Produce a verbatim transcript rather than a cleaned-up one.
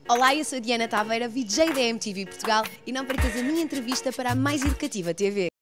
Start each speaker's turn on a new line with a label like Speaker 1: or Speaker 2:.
Speaker 1: Olá, eu sou a Diana Taveira, V J da M T V Portugal e não percas a minha entrevista para a mais educativa T V.